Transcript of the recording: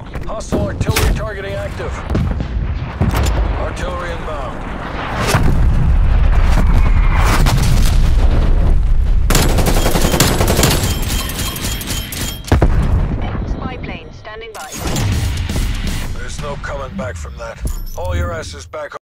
Hostile artillery targeting active. Artillery inbound. Spy plane standing by. There's no coming back from that. All your asses back home.